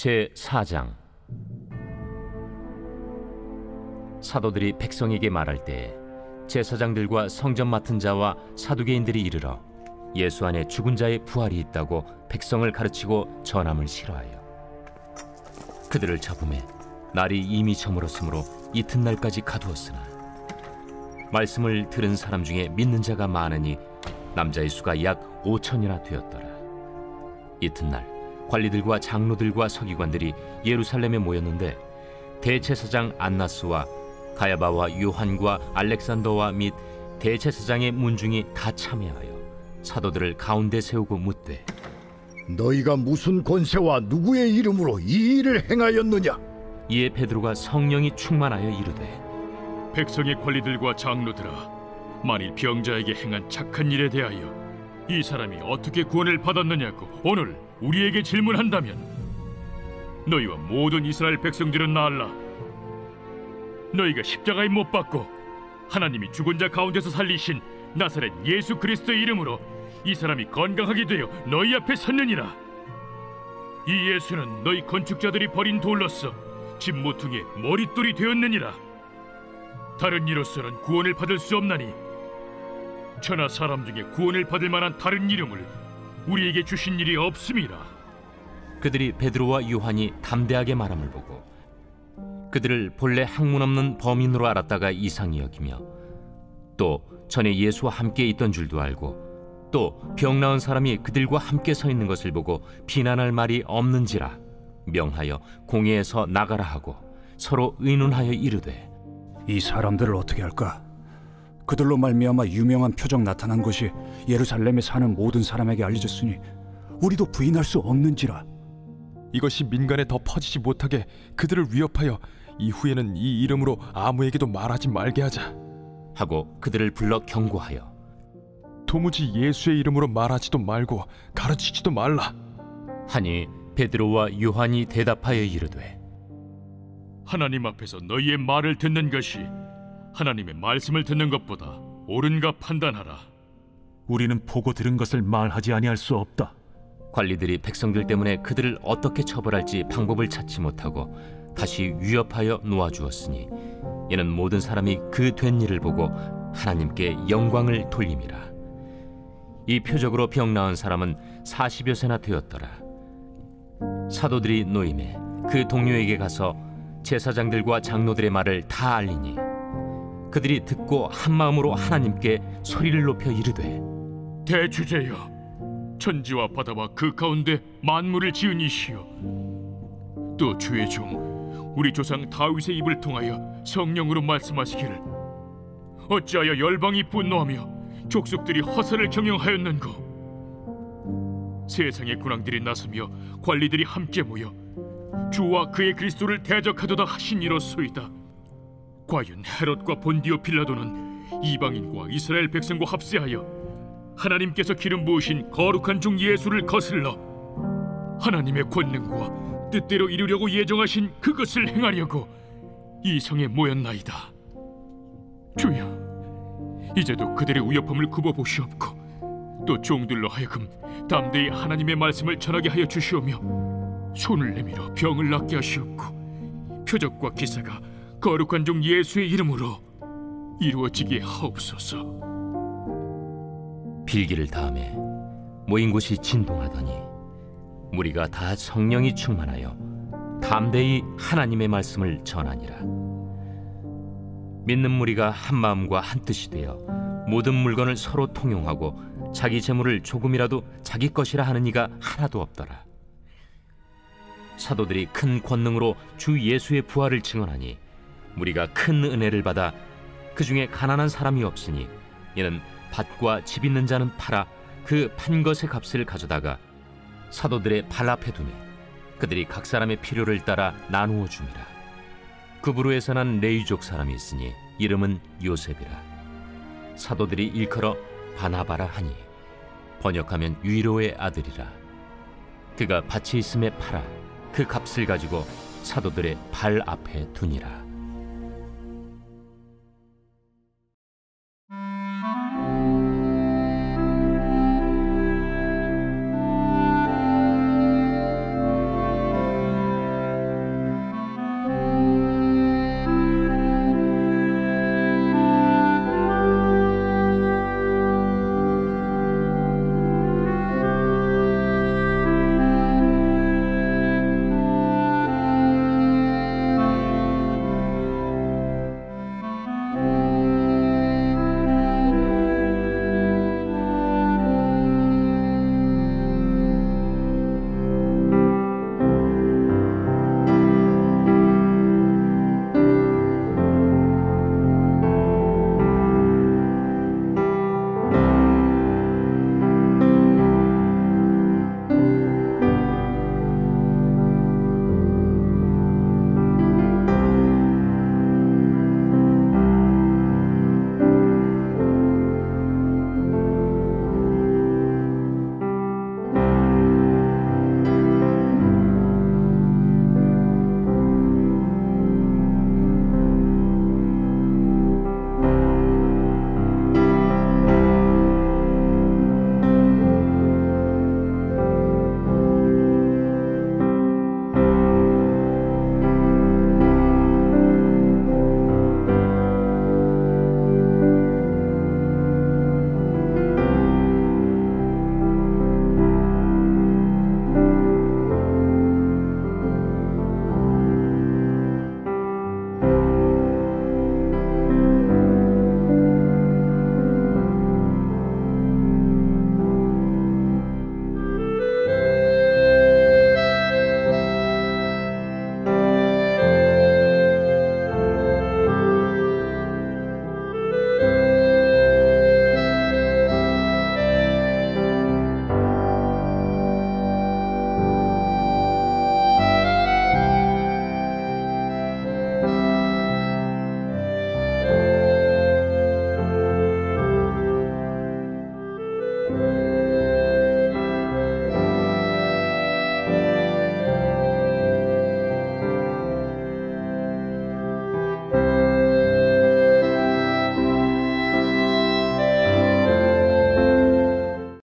제4장. 사도들이 백성에게 말할 때 제사장들과 성전 맡은 자와 사두개인들이 이르러 예수 안에 죽은 자의 부활이 있다고 백성을 가르치고 전함을 싫어하여 그들을 잡음에 날이 이미 저물었으므로 이튿날까지 가두었으나 말씀을 들은 사람 중에 믿는 자가 많으니 남자의 수가 약 5천이나 되었더라. 이튿날 관리들과 장로들과 서기관들이 예루살렘에 모였는데 대제사장 안나스와 가야바와 요한과 알렉산더와 및 대제사장의 문중이 다 참여하여 사도들을 가운데 세우고 묻되, 너희가 무슨 권세와 누구의 이름으로 이 일을 행하였느냐? 이에 베드로가 성령이 충만하여 이르되, 백성의 관리들과 장로들아, 만일 병자에게 행한 착한 일에 대하여 이 사람이 어떻게 구원을 받았느냐고 오늘 우리에게 질문한다면 너희와 모든 이스라엘 백성들은 나알라. 너희가 십자가에 못 박고 하나님이 죽은 자 가운데서 살리신 나사렛 예수 그리스도의 이름으로 이 사람이 건강하게 되어 너희 앞에 섰느니라. 이 예수는 너희 건축자들이 버린 돌로서 집 모퉁이의 머릿돌이 되었느니라. 다른 이로서는 구원을 받을 수 없나니 천하 사람 중에 구원을 받을 만한 다른 이름을 우리에게 주신 일이 없음이라. 그들이 베드로와 요한이 담대하게 말함을 보고 그들을 본래 학문 없는 범인으로 알았다가 이상히 여기며, 또 전에 예수와 함께 있던 줄도 알고, 또 병 나은 사람이 그들과 함께 서 있는 것을 보고 비난할 말이 없는지라 명하여 공회에서 나가라 하고 서로 의논하여 이르되, 이 사람들을 어떻게 할까? 그들로 말미암아 유명한 표적 나타난 것이 예루살렘에 사는 모든 사람에게 알려졌으니 우리도 부인할 수 없는지라. 이것이 민간에 더 퍼지지 못하게 그들을 위협하여 이후에는 이 이름으로 아무에게도 말하지 말게 하자 하고 그들을 불러 경고하여 도무지 예수의 이름으로 말하지도 말고 가르치지도 말라 하니, 베드로와 요한이 대답하여 이르되, 하나님 앞에서 너희의 말을 듣는 것이 하나님의 말씀을 듣는 것보다 옳은가 판단하라. 우리는 보고 들은 것을 말하지 아니할 수 없다. 관리들이 백성들 때문에 그들을 어떻게 처벌할지 방법을 찾지 못하고 다시 위협하여 놓아주었으니 이는 모든 사람이 그 된 일을 보고 하나님께 영광을 돌림이라. 이 표적으로 병 나은 사람은 40여 세나 되었더라. 사도들이 노임에 그 동료에게 가서 제사장들과 장로들의 말을 다 알리니 그들이 듣고 한마음으로 하나님께 소리를 높여 이르되, 대주제여, 천지와 바다와 그 가운데 만물을 지은 이시여, 또 주의 종 우리 조상 다윗의 입을 통하여 성령으로 말씀하시기를, 어찌하여 열방이 분노하며 족속들이 허사를 경영하였는고? 세상의 군왕들이 나서며 관리들이 함께 모여 주와 그의 그리스도를 대적하도다 하신 이로소이다. 과연 헤롯과 본디오 빌라도는 이방인과 이스라엘 백성과 합세하여 하나님께서 기름 부으신 거룩한 종 예수를 거슬러 하나님의 권능과 뜻대로 이루려고 예정하신 그것을 행하려고 이 성에 모였나이다. 주여, 이제도 그들의 위협함을 굽어보시옵고 또 종들로 하여금 담대히 하나님의 말씀을 전하게 하여 주시오며 손을 내밀어 병을 낫게 하시옵고 표적과 기사가 거룩한 종 예수의 이름으로 이루어지게 하옵소서. 빌기를 다음에 모인 곳이 진동하더니 무리가 다 성령이 충만하여 담대히 하나님의 말씀을 전하니라. 믿는 무리가 한 마음과 한 뜻이 되어 모든 물건을 서로 통용하고 자기 재물을 조금이라도 자기 것이라 하는 이가 하나도 없더라. 사도들이 큰 권능으로 주 예수의 부활을 증언하니 무리가 큰 은혜를 받아 그 중에 가난한 사람이 없으니 이는 밭과 집 있는 자는 팔아 그 판 것의 값을 가져다가 사도들의 발 앞에 두니 그들이 각 사람의 필요를 따라 나누어 줍니다. 그부로에서 난 레위족 사람이 있으니 이름은 요셉이라. 사도들이 일컬어 바나바라 하니 번역하면 위로의 아들이라. 그가 밭이 있음에 팔아 그 값을 가지고 사도들의 발 앞에 두니라.